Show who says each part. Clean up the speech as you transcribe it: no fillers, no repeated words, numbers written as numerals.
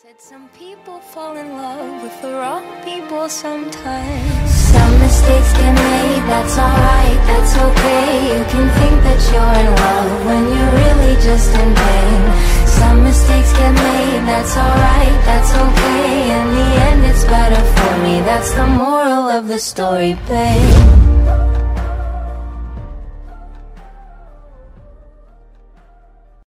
Speaker 1: Some people fall in love with the wrong people sometimes. Some mistakes get made, that's alright, that's okay. You can think that you're in love when you're really just in pain. Some mistakes get made, that's alright, that's okay. In the end it's better for me, that's the moral of the story, babe.